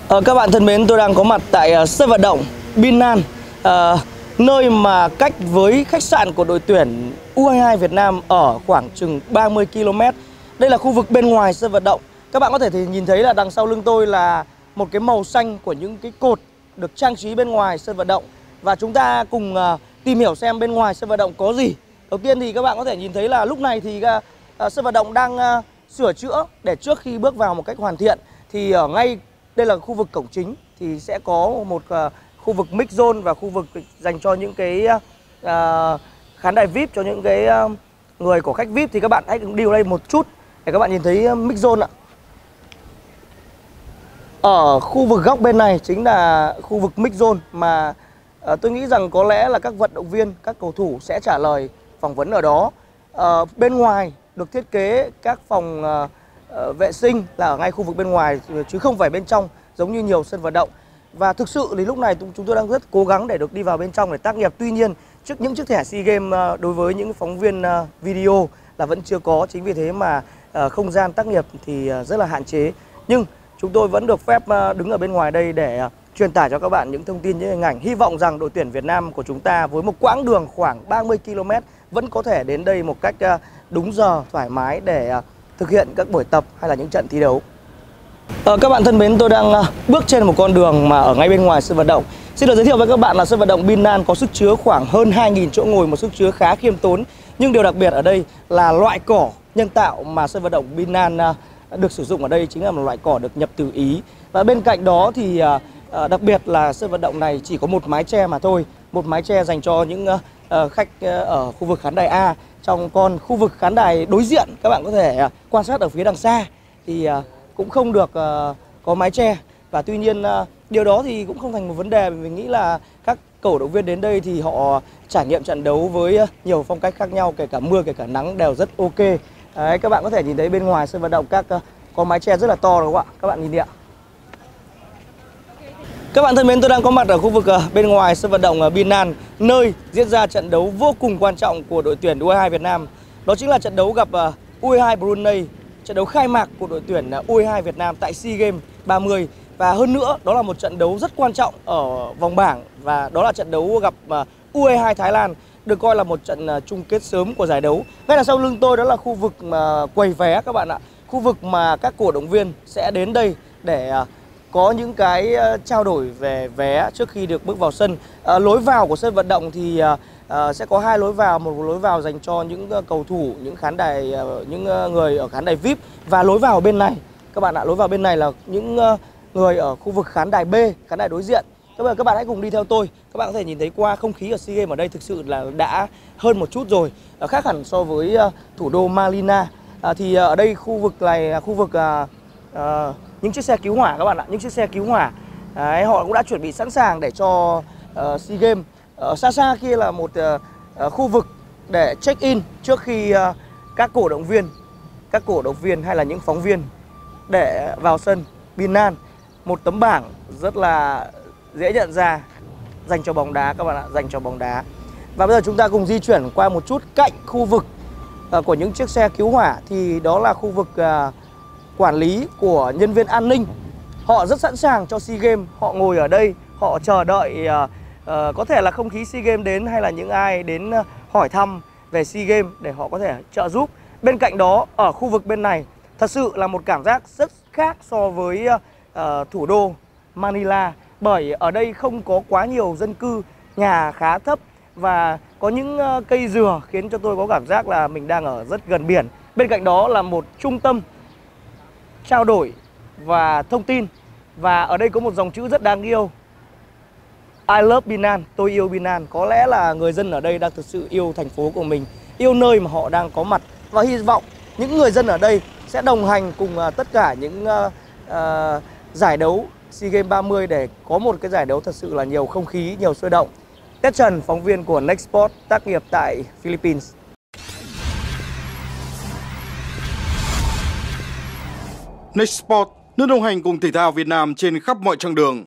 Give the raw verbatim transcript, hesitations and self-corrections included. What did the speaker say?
Ờ, các bạn thân mến, tôi đang có mặt tại uh, sân vận động Binan, uh, nơi mà cách với khách sạn của đội tuyển U hai hai Việt Nam ở khoảng chừng ba mươi ki lô mét. Đây là khu vực bên ngoài sân vận động. Các bạn có thể thì nhìn thấy là đằng sau lưng tôi là một cái màu xanh của những cái cột được trang trí bên ngoài sân vận động. Và chúng ta cùng uh, tìm hiểu xem bên ngoài sân vận động có gì. Đầu tiên thì các bạn có thể nhìn thấy là lúc này thì uh, sân vận động đang uh, sửa chữa để trước khi bước vào một cách hoàn thiện. Thì ở ngay đây là khu vực cổng chính thì sẽ có một uh, khu vực mix zone và khu vực dành cho những cái uh, khán đài vi ai pi, cho những cái uh, người của khách vi ai pi. Thì các bạn hãy đi vào đây một chút để các bạn nhìn thấy uh, mix zone ạ. Ở khu vực góc bên này chính là khu vực mix zone mà uh, tôi nghĩ rằng có lẽ là các vận động viên, các cầu thủ sẽ trả lời phỏng vấn ở đó. Uh, bên ngoài được thiết kế các phòng uh, uh, vệ sinh là ở ngay khu vực bên ngoài chứ không phải bên trong giống như nhiều sân vận động. Và thực sự thì lúc này chúng tôi đang rất cố gắng để được đi vào bên trong để tác nghiệp. Tuy nhiên trước những chiếc thẻ SEA Games uh, đối với những phóng viên uh, video là vẫn chưa có. Chính vì thế mà uh, không gian tác nghiệp thì uh, rất là hạn chế. Nhưng chúng tôi vẫn được phép uh, đứng ở bên ngoài đây để uh, truyền tải cho các bạn những thông tin, những hình ảnh. Hy vọng rằng đội tuyển Việt Nam của chúng ta với một quãng đường khoảng ba mươi ki lô mét vẫn có thể đến đây một cách uh, đúng giờ, thoải mái để uh, thực hiện các buổi tập hay là những trận thi đấu. Ờ, các bạn thân mến, tôi đang uh, bước trên một con đường mà ở ngay bên ngoài sân vận động. Xin được giới thiệu với các bạn là sân vận động Binan có sức chứa khoảng hơn hai nghìn chỗ ngồi, một sức chứa khá khiêm tốn. Nhưng điều đặc biệt ở đây là loại cỏ nhân tạo mà sân vận động Binan uh, được sử dụng ở đây chính là một loại cỏ được nhập từ Ý. Và bên cạnh đó thì uh, uh, đặc biệt là sân vận động này chỉ có một mái che mà thôi, một mái che dành cho những uh, uh, khách uh, ở khu vực khán đài A. Trong còn khu vực khán đài đối diện các bạn có thể uh, quan sát ở phía đằng xa thì uh, cũng không được uh, có mái che. Và tuy nhiên uh, điều đó thì cũng không thành một vấn đề. Mình nghĩ là các cổ động viên đến đây thì họ trải nghiệm trận đấu với uh, nhiều phong cách khác nhau, kể cả mưa kể cả nắng đều rất ok. Đấy, các bạn có thể nhìn thấy bên ngoài sân vận động các uh, có mái che rất là to, đúng không ạ? Các bạn nhìn đi ạ. Các bạn thân mến, tôi đang có mặt ở khu vực uh, bên ngoài sân vận động uh, Binan, nơi diễn ra trận đấu vô cùng quan trọng của đội tuyển U hai hai Việt Nam. Đó chính là trận đấu gặp uh, U hai hai Brunei, trận đấu khai mạc của đội tuyển uh, U hai hai Việt Nam tại SEA Games ba mươi. Và hơn nữa, đó là một trận đấu rất quan trọng ở vòng bảng, và đó là trận đấu gặp uh, U hai hai Thái Lan, được coi là một trận uh, chung kết sớm của giải đấu. Ngay đằng sau lưng tôi đó là khu vực uh, quầy vé các bạn ạ. Khu vực mà các cổ động viên sẽ đến đây để uh, có những cái uh, trao đổi về vé trước khi được bước vào sân. Uh, lối vào của sân vận động thì uh, uh, sẽ có hai lối vào, một lối vào dành cho những uh, cầu thủ, những khán đài, uh, những uh, người ở khán đài vi ai pi, và lối vào bên này các bạn ạ, lối vào bên này là những uh, người ở khu vực khán đài B, khán đài đối diện. Các bạn, các bạn hãy cùng đi theo tôi. Các bạn có thể nhìn thấy qua không khí ở SEA Games ở đây thực sự là đã hơn một chút rồi, uh, khác hẳn so với uh, thủ đô Manila. Uh, thì uh, ở đây khu vực này là khu vực uh, uh, những chiếc xe cứu hỏa các bạn ạ, những chiếc xe cứu hỏa. Đấy, họ cũng đã chuẩn bị sẵn sàng để cho uh, SEA Games. Ở xa xa kia là một uh, uh, khu vực để check in trước khi uh, các cổ động viên, các cổ động viên hay là những phóng viên để vào sân Binan. Một tấm bảng rất là dễ nhận ra dành cho bóng đá các bạn ạ, dành cho bóng đá. Và bây giờ chúng ta cùng di chuyển qua một chút cạnh khu vực uh, của những chiếc xe cứu hỏa, thì đó là khu vực uh, quản lý của nhân viên an ninh. Họ rất sẵn sàng cho SEA Games, họ ngồi ở đây, họ chờ đợi uh, uh, có thể là không khí SEA Games đến, hay là những ai đến uh, hỏi thăm về SEA Games để họ có thể trợ giúp. Bên cạnh đó, ở khu vực bên này thật sự là một cảm giác rất khác so với uh, uh, thủ đô Manila, bởi ở đây không có quá nhiều dân cư, nhà khá thấp và có những uh, cây dừa khiến cho tôi có cảm giác là mình đang ở rất gần biển. Bên cạnh đó là một trung tâm trao đổi và thông tin, và ở đây có một dòng chữ rất đáng yêu: I love Binan, tôi yêu Binan. Có lẽ là người dân ở đây đang thực sự yêu thành phố của mình, yêu nơi mà họ đang có mặt, và hy vọng những người dân ở đây sẽ đồng hành cùng uh, tất cả những uh, uh, giải đấu SEA Games ba mươi để có một cái giải đấu thật sự là nhiều không khí, nhiều sôi động. Tết Trần, phóng viên của Nextsport, tác nghiệp tại Philippines. Nextsport, nước đồng hành cùng thể thao Việt Nam trên khắp mọi chặng đường.